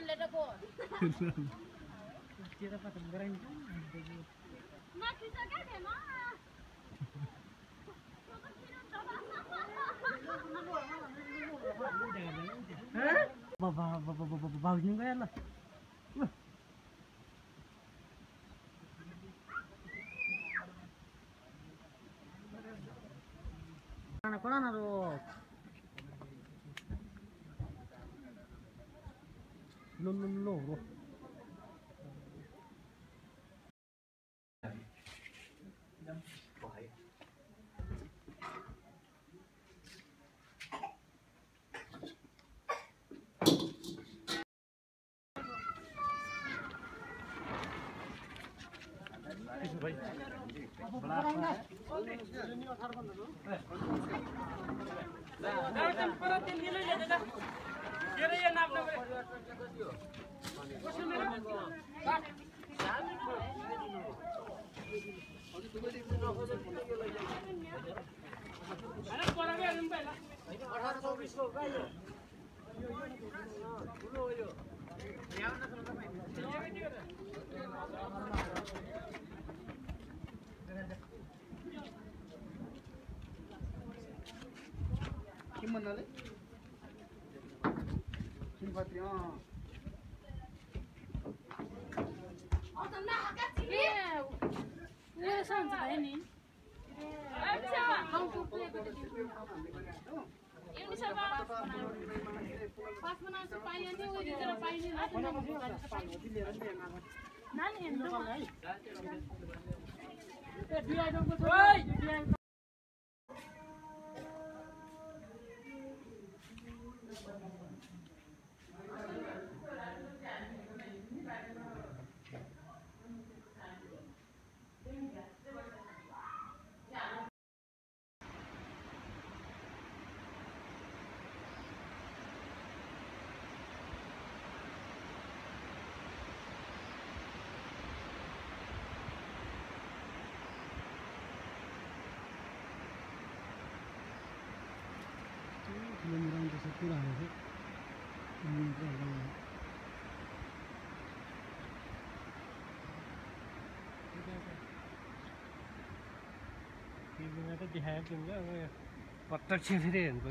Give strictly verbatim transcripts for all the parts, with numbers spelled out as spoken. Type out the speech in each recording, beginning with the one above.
letter go. Kita fatingra ini. Ma kita kan deh ma. Hah? Bawa bawa bawa bawa bawa juga ya lah. Anak koran harus. No no no. Gimana le? Simpati ah. Oh, tanda agak sini. Ini sangat ini. Aja, mau kumpul ya pada sini. Ini siapa? Pas mana supaya ni, udah cara supaya ni, nanti nanti bukan supaya. Nani yang tu? Dia ada betul. Dia. Myagdi Marang पूरा है ये तो दिखाया तुमको प्रत्यक्ष फेरि हेर्नु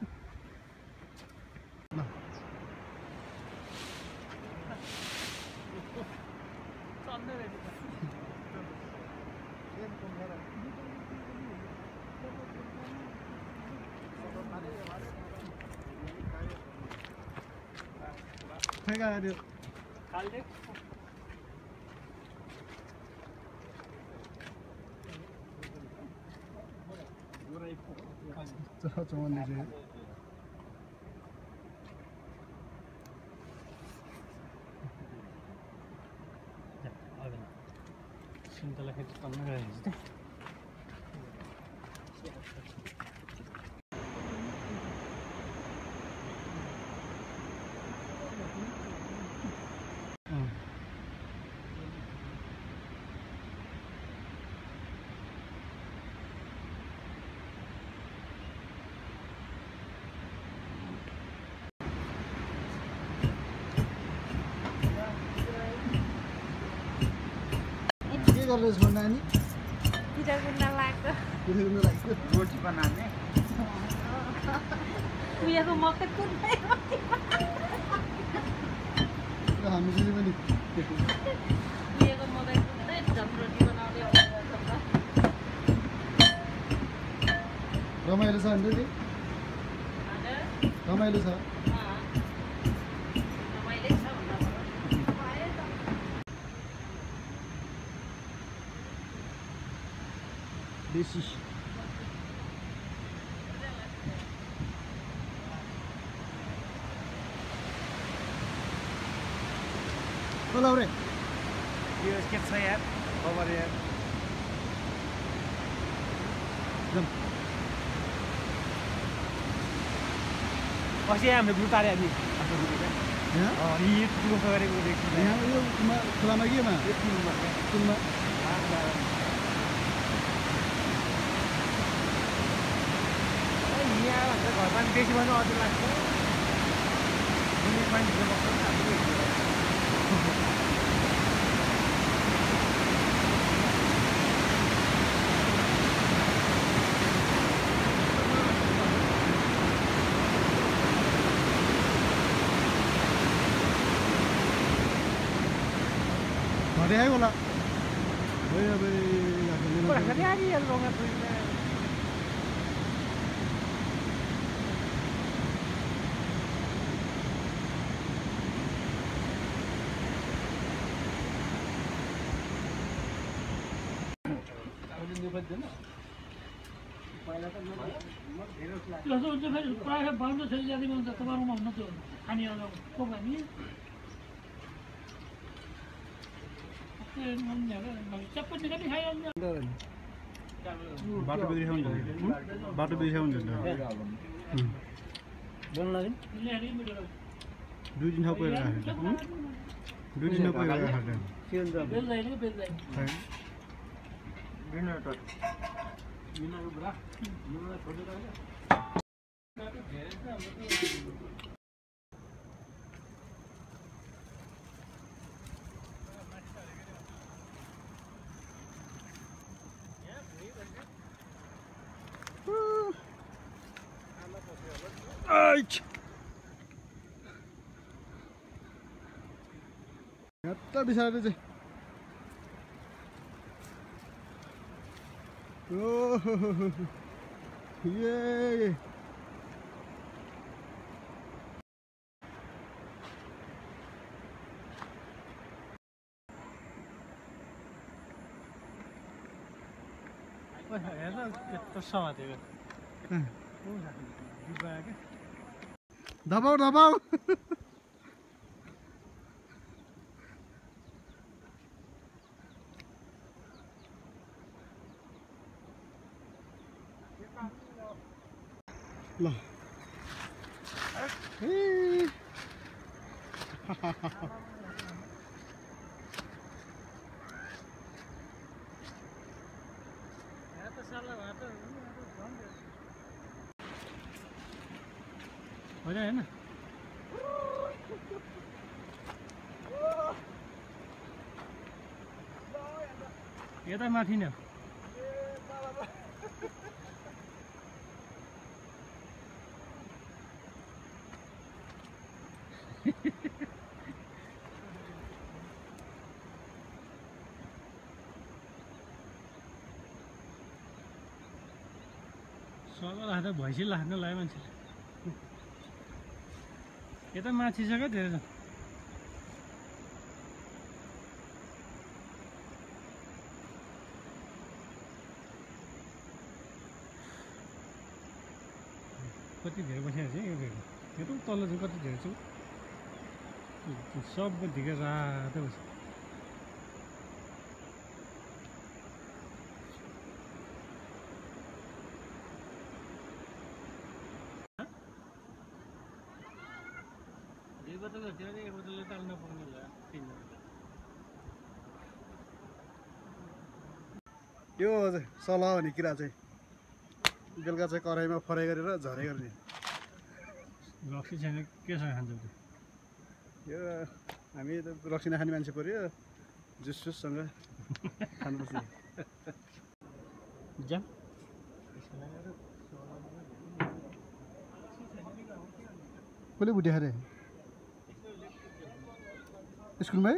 Pega dia. Kalde. 저 저건 이제. 자, 아버나. 신달라 해도 땀나 가야지. Terus mana ni? Tidak guna lagi. Tidak guna lagi. Roti banane. Punya aku mau ketun. Dah hamil ni mana? Punya aku mau ketun. Jam roti banane. Ramai lu sah ni? Ada. Ramai lu sah? Desi. Kalau orang, dia skip saya, cover ya. Jom. Masih yang belum tarik ni. Ya? Oh, ini tu belum tarik boleh. Yang itu cuma selama lagi mana? Cuma. Cuma. Iya, kalau pan besi mana ada lah. Ini pan juga makan tak boleh. भरे आयो होला ओइ अबे Por acá hay algo más ruido. जस्तो हुन्छ फेरि प्रायः बाँझो छ जातिमा हुन्छ तपाईँहरूमा हुन त्यो खाने कोपानी सबै जग्गा नि खाइहाल्छ बाटो बिग्रिया हुन्छ बाटो बिग्रिया हुन्छ बोल्न लाग्यो दुई दिन ठाउँ पहिला दुई दिन पहिला राखेको के हुन्छ बेल्दैन बेल्दैन generator Aici! Gata bisa ada sih. Oh, yeay! Wah, heerlijk. Het is zo wat even. Hoe zeg je? Die bergen. दबाऊ दबाऊ ल Ja, dat is al water. होइन होइन यता माथि न सगल हात भैँसी लाग्न लाग्यो मान्छेले यता माथि छ क्या धेरै कति धेरै बसिरहेको छ यो फेरि यो त तल्लो चाहिँ कति धेरै छ सबै ढिका रातो बस्छ एक बोतल धेरै एक बोतलले टाल्न पाउने होला यो सलाह भन्ने किरा चाहिँ बेलुका चाहिँ कराईमा फ्राई गरेर झरे गर्ने रक्सी छैन केसँग खान्छ त्यो यो हामी त रक्सी नखाने मान्छे पर्यो जुस सुससँग खानुपर्छ जा कसले बुढी अरे स्कुलमै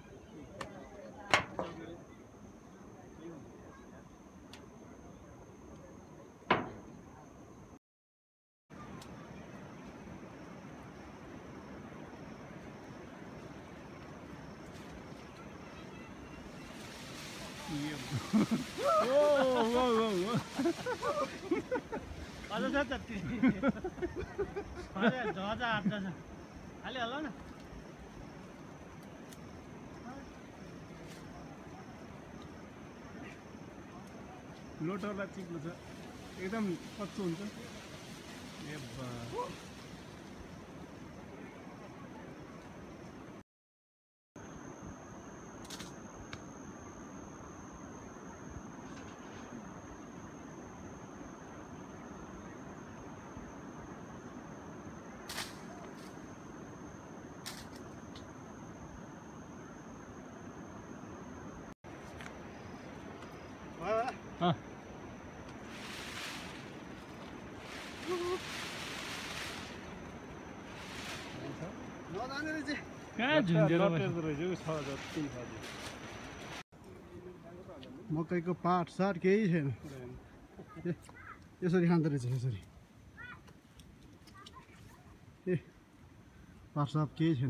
अझ छ जति झजा हात छ हालिहाल न लोटरलाई चिप्लो छ एकदम कच्चो हुन्छ ए बा अँ नजाने रहेछ कहाँ झुन्डेर रहेछ छ जति छ मकैको पाट साट केही छैन यसरी खाँदो रहेछ यसरी ए पाट साट केही छैन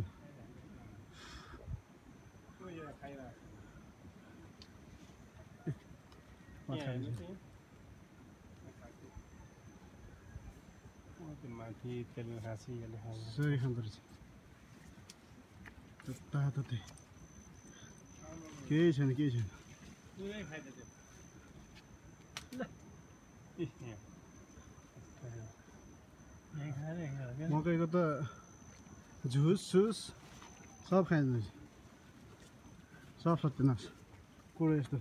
यसरी खाँदो रहेछ तातै केही छैन केही छैन मकैको त झुस सुस सब खाइदिनु रहेछ सब सत्यनाश कुरो यस्तो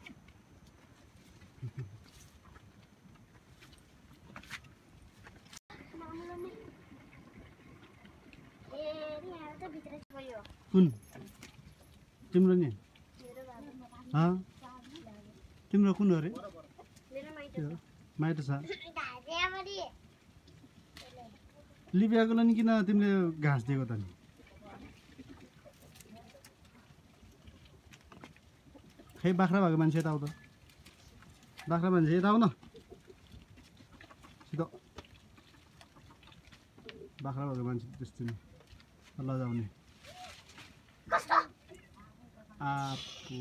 कुन तिम्रो नि तिम्रो कुन हो अरे माइत छ लिबियाको नि किन तिमीले घाँस दिएको त नि खै बाख्रा भएको मान्छे यता आउ त बाख्रा मान्छे यता आउ न सिधो बाख्रा भएको मान्छे त्यस्तो नि लजाउने आप्पु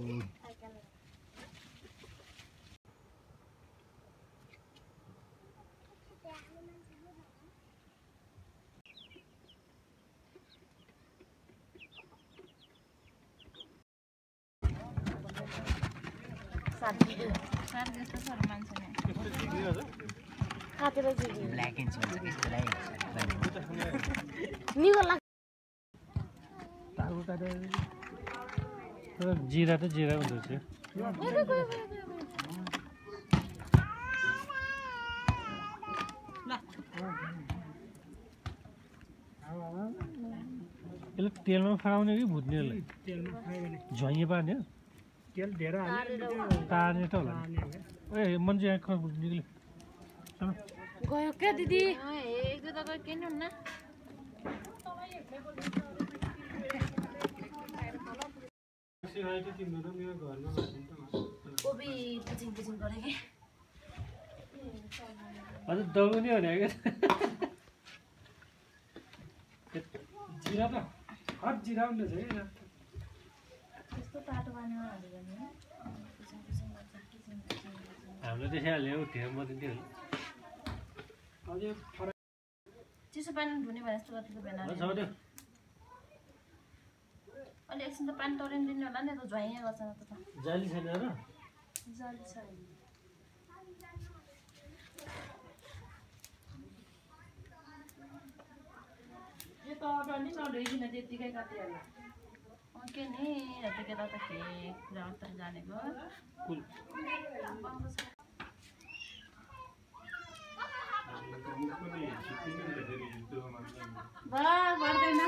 जिरा त जिरा हुँदो रहेछ यसले तेलमा फ्राउने कि भुट्ने यसलाई झ्वाइए पार्ने हो तेल धेरै तार्ने त होला ए मान्छे यहाँ खर निक्ल्यो गयो क्या दिदी एक दुई तपाईँ किन हुन्न कोबी पुचिङ पुचिङ गरे कि हजुर दबाउने हो नि जिरा त हट जिरा हुँदो छ कि त्यस्तो तातो पानीमा हाल्यो भने हाम्रो त्यसै हाल्यो ढेर मदिन्थ्यो चिसो पानी धुने भने जस्तो गतिको बेला होला अलि एकछिन त पानी तरिदिनु होला नि त झ्वाइया गर्छ त त जाली छैन र जाली छ यो त पनि नधोइकन त्यत्तिकै काटिहाल्यो के नि यतिकै त के कुरा उत्तर जानेको कुल बा गर्दैन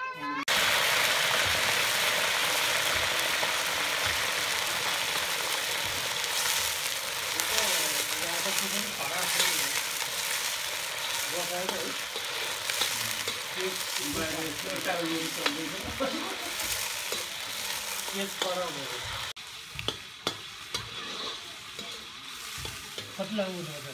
पतला हुँदो रहेछ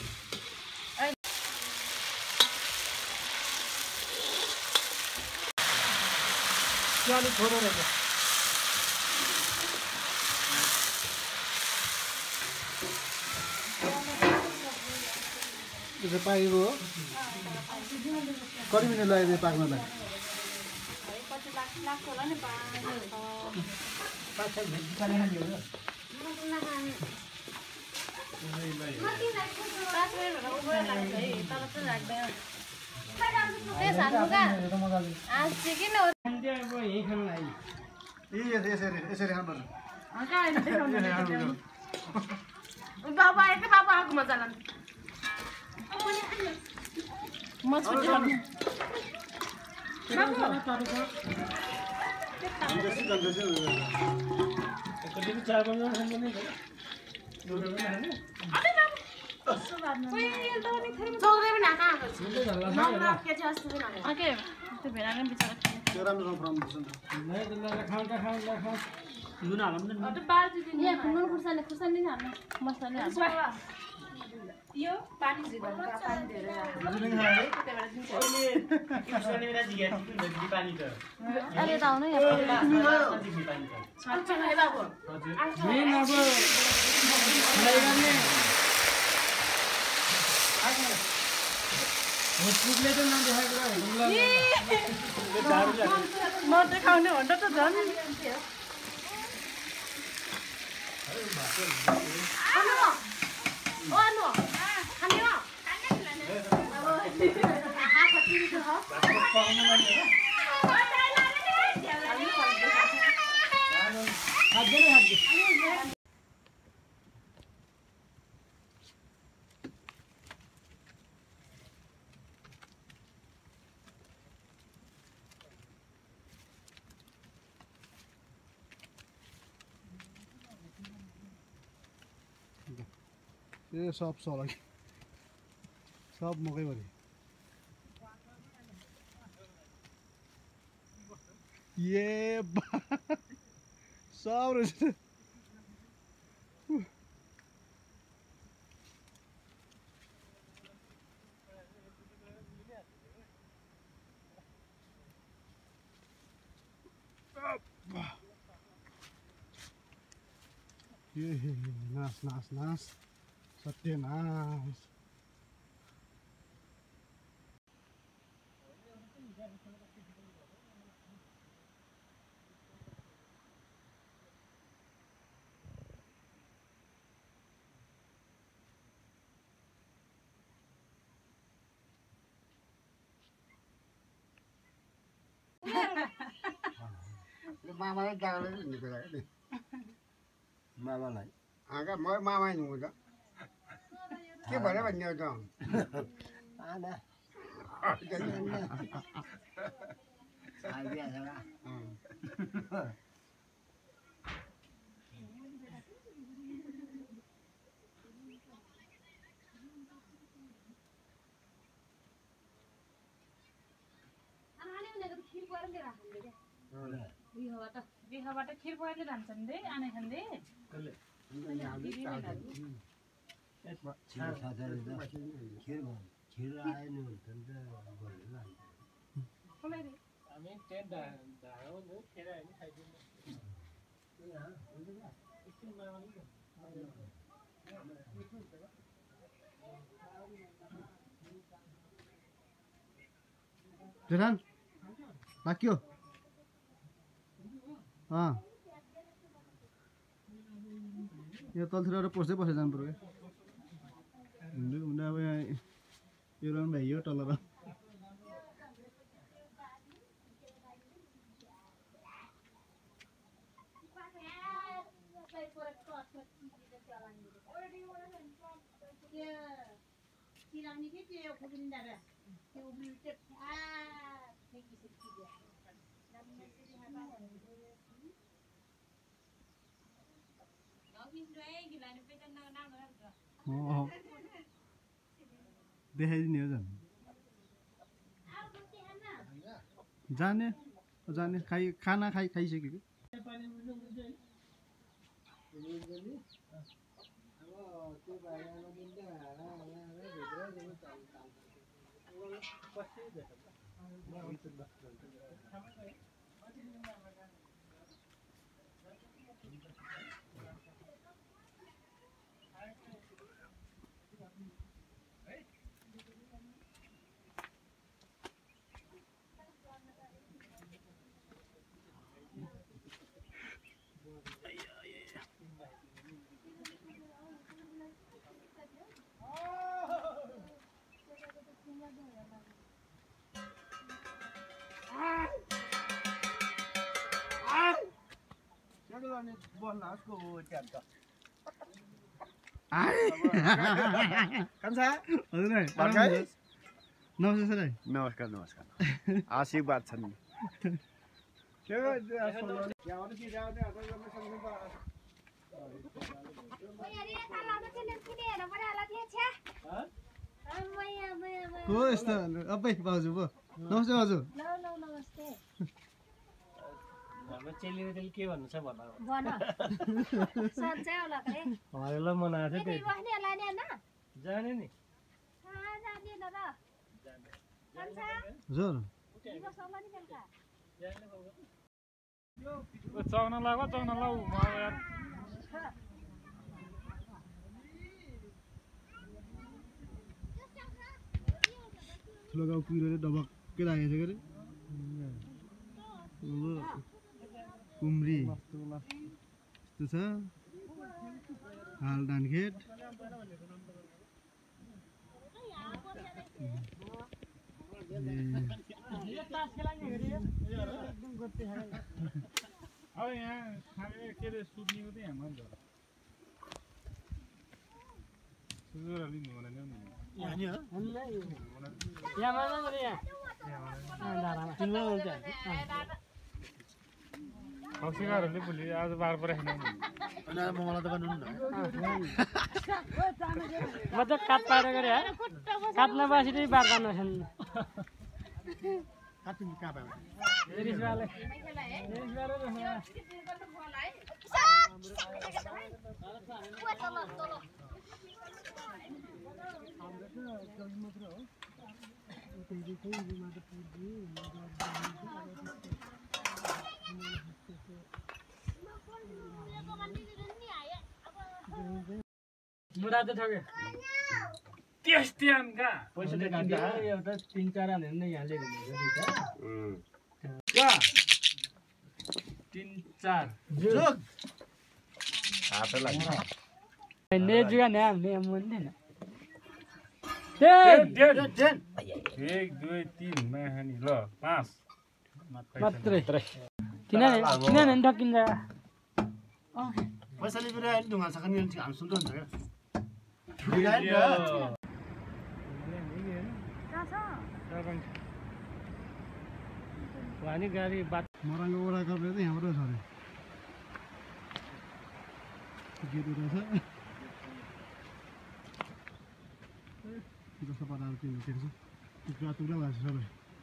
अलिक छोडो रहेछ त्यो पाकेको हो कति मिनट लाग्यो पाक्नलाई पछि लाग्छ लाग्छ होला नि पाँच छ मिनट खाने खाने हो पाँच मिनट उब्रो लाग्छ है तर चाहिँ लाग्दैन त्यस हाल्नुका आज चाहिँ किन हो यही खानु लागि ए यसरी यसरी खानुपर्छ बाबा आएको बाबा आएको मजा लाग्छ म छुट्टी लाग्नु कति चार पाँच खानु नै चौधरी पनि आएको आएको के चाहिँ अस्ति पनि आएको ओके त्यो भेडा पनि बिचरा त्यो राम्रो फ्रम खाउँ त खाउँ त खाउँ नुन हालौँ न अझ बाल्टी दिनु यहाँ खुर्सानी खुर्सानी खुर्सानी नि हाल्नु मसला हाल्नु यो पानी झिकाउनु पानी धेरै राख्नु अरे त आउनु यहाँ छान्छ है बाबु मेन अब फ्राई गर्ने होटलले त नदेखाएको म देखाउने भन्दा त झन् ए सब सलग सब मकै भरि ये सब रहेछ ये नास नास नास सत्यनाश मामालाई जाँगर निकालेको नि मामालाई आँखा म मामा नि हुँदा के भने भन्ने हो त आना बिहाबाट खिर पकाएर लान्छन् दे आने खान्दे खिर आएन हामी टेन्ट ढाडो खेर होइन खाइदिनु जेठान लाग्यो अँ यो तलतिर पस्दै पसेर जानु पऱ्यो क्या हुँदै हुँदै अब यहाँ यो रन भइयो तल र देखाइदिने हो झन् जाने जाने खाइ खाना खाइ खाइसक्यो नमस्कार नमस्कार नमस्कार आशीर्वाद छन् को यस्तो अबै बाउजू पो नमस्ते बाउजू नमस्ते चेलीले त्यसले के भन्नु छ भन अब भन सन्चै होला के हरेल मनाएको थियो त्यही बस्ने होला नि हैन जाने नि कहाँ जाने न र सन्चा हजुर दिवस होला नि बेलुका ओ चौन लाग चौन लाउ म यार ठुलो गाउँ कुहिरोले डबक्कै लागेको छ के अरे कुम्री यस्तो छ हाल धानखेत अब यहाँ खाने के अरे सुत्नेको चाहिँ हाम्रो नि त सुजुर अलि हुँदैन नि यहाँ नि हो यहाँ मात्र गरे यहाँ दारामा तिम्रो हुन्छ खसीकारहरूले भोलि आज बार पराएन अनि मङला दोकान हुनु न म त काट पाएर गरे है काट्न बासी चाहिँ बार गर्न छैन काट्नु कहाँ पायो रिसवाले मुरा त ठगे त्यस्तै आमका पैसा त किन्छ एउटा तीन चार हालेर नै यहाँ ल्याइदिनु दुईटा का तीन चार जोग हातै लाग्छ ने जुगा ने हामीले मन थिएन एक दुई तिन माहानी ल पाँच मात्रै किनभने किनभने ठकिन्छ पैसा लिएर आएर ढुङ्गा छ नि हामी सुन्नु हुन्छ क्या भने गाडी बात मराङको वडा गर्ने चाहिँ यहाँबाट छ अरे गेट उता छ जस्तो पाराहरू के हुन्छ टुक्रा टुक्रा भएको छ सबै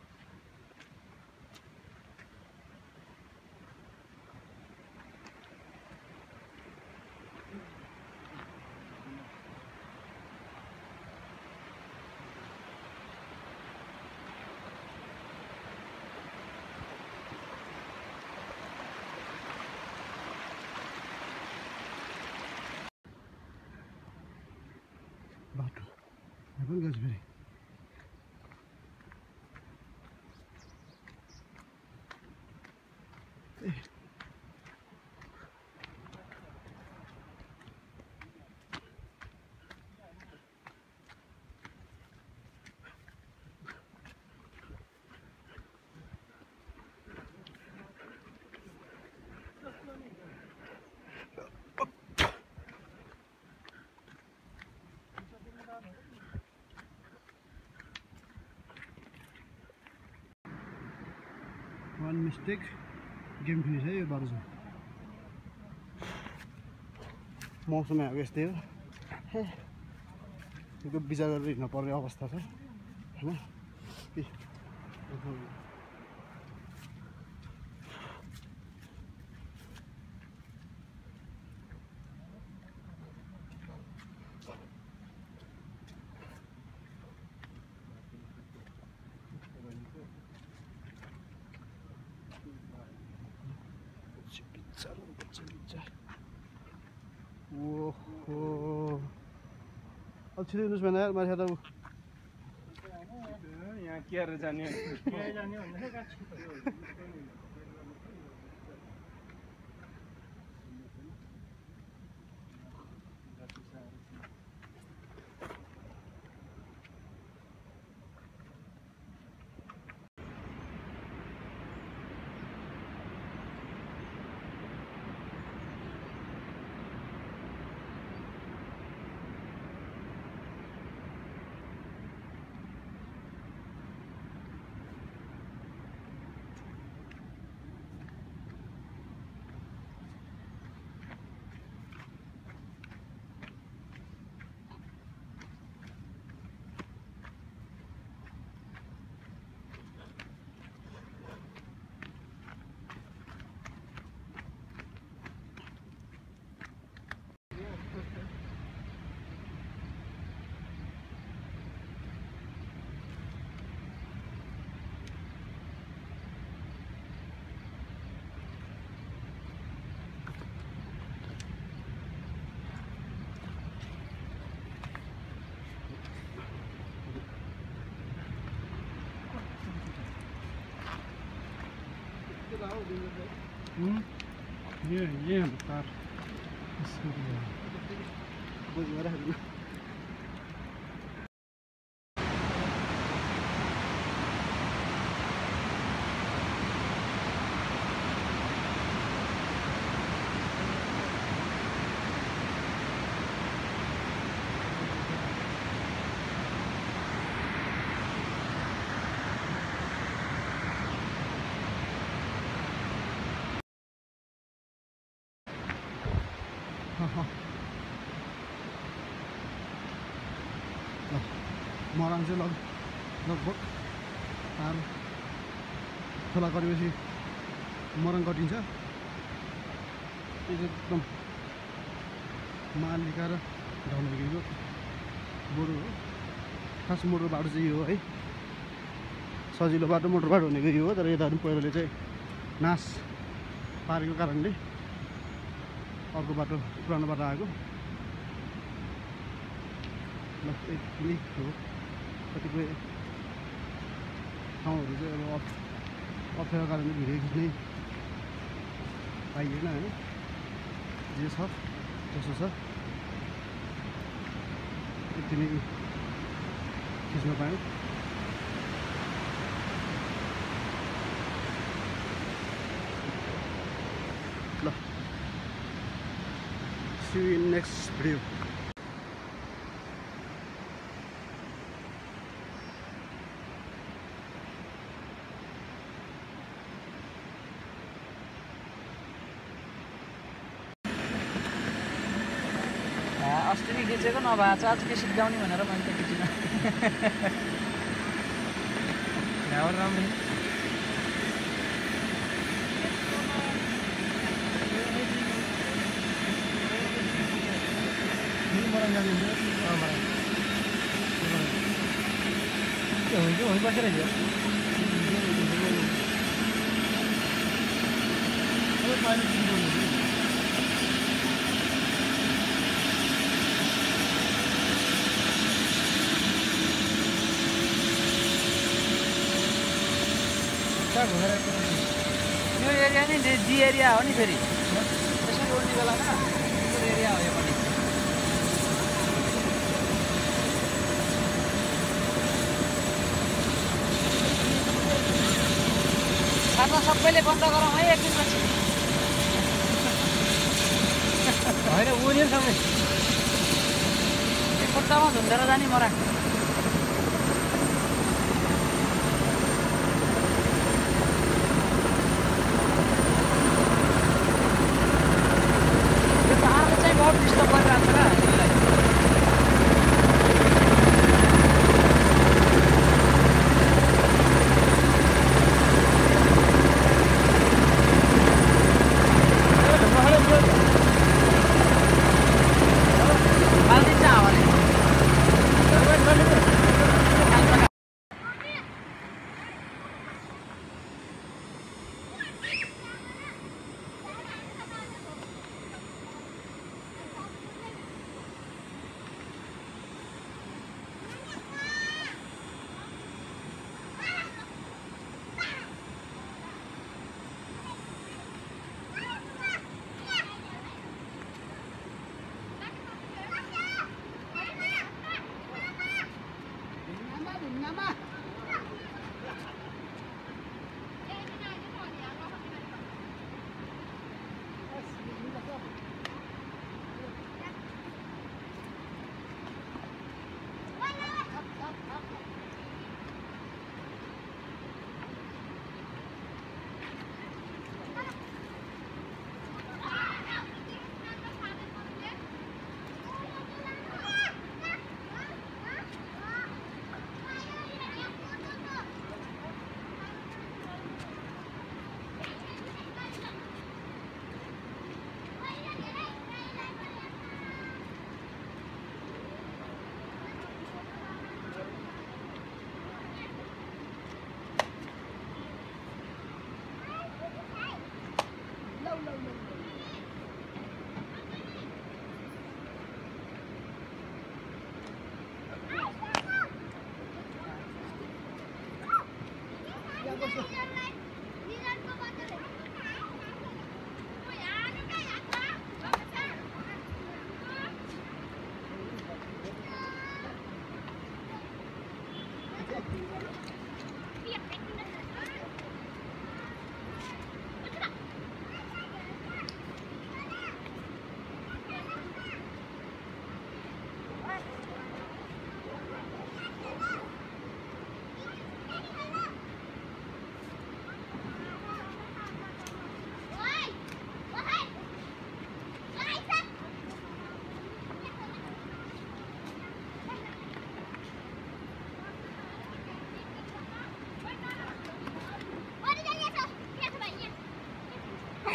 बाटो यहाँ पनि गएछ फेरि वान मिस्टेक गेम फिनिस है यो बाह्र मौसम अब यस्तै हो यो विचार गरेर हिँड्नु पर्ने अवस्था छ होइन ओहो अब छिरिनुहोस् भने यार माथि त यहाँ के जाने के जाने भन्दा Hmm? Yeah, yeah, but Buat marah dulu. Marang चाहिँ लग लगभग तार खोला गरेपछि मरङ कटिन्छ यो चाहिँ एकदम मालिका र ढलगीको बोर्डर हो खास मोटर बाटो चाहिँ यो हो है सजिलो बाटो मोटर बाटो भनेको यो हो तर यता पहिरोले चाहिँ नाश पारेको कारणले अर्को बाटो पुरानो बाटो आएको ल यति हो कतिपय ठाउँहरू चाहिँ अब अप्ठ्यारो कारणले भिडियो खिच्नै पाइएन होइन जे छ जसो छ यति नै खिच्न पायौँ ल see you in next video. अस्ति नै खिचेको नभए चाहिँ आज के सिद्धाउने भनेर मैले त खिचिनँ राम्रो वहीं बस रही है यो एरिया नै डी एरिया हो नि फेरि त्यसमा उड्ने बेलामा एरिया हो यो पनि खाना सबैले बन्द गरौँ है एकदिनपछि होइन उनीहरू सबै खुट्टामा झुन्डेर जाने मरा यो पहाडले चाहिँ बहुत डिस्टर्ब गरिरहेको छ हामीलाई हालिदिन्छ हावाले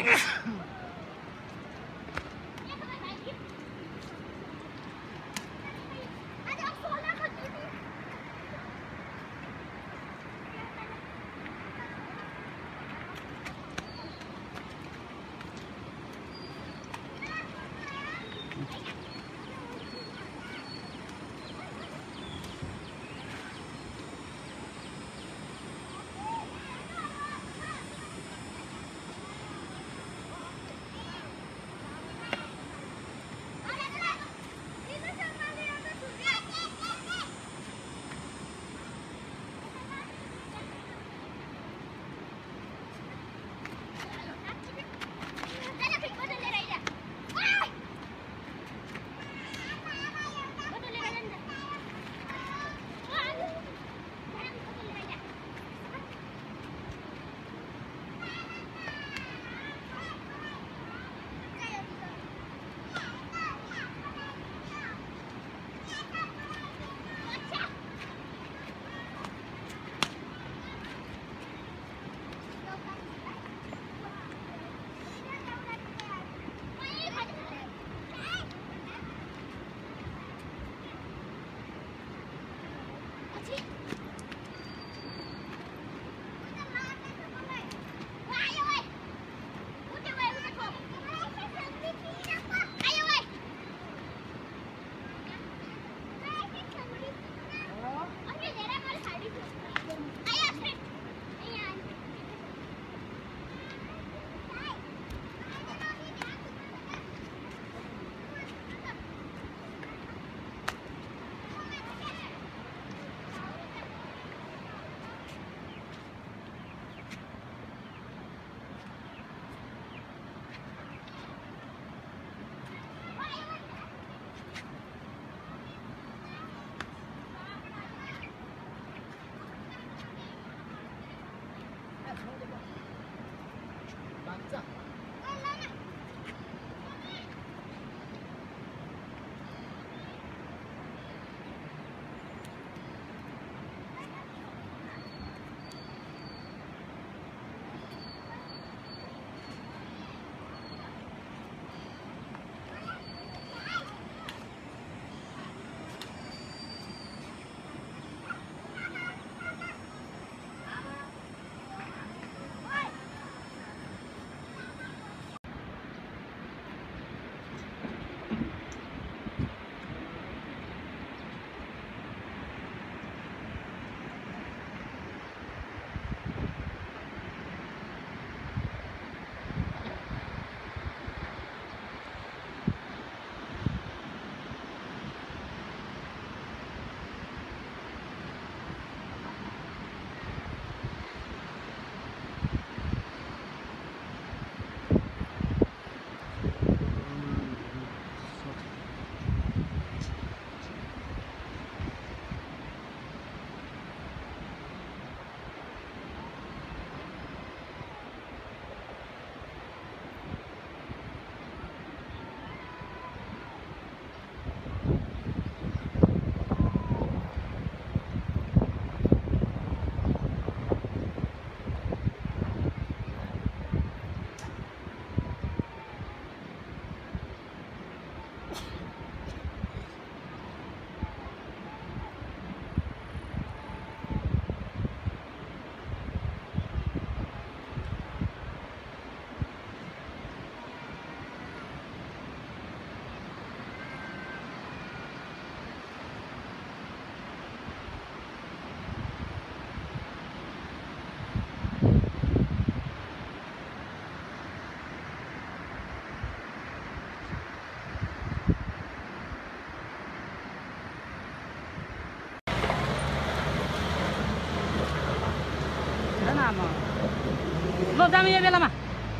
Lo जामे यो बेलामा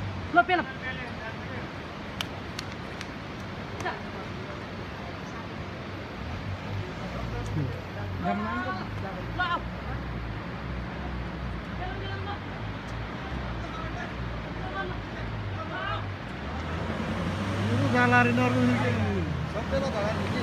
ल पेला Galari normal सबैलाई धरा नि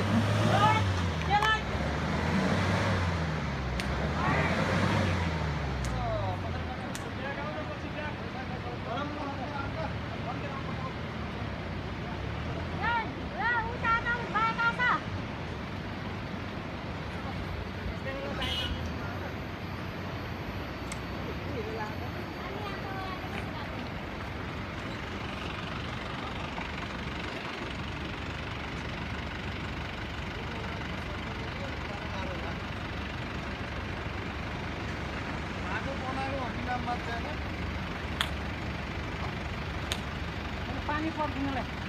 पानी पर्खिनुलाई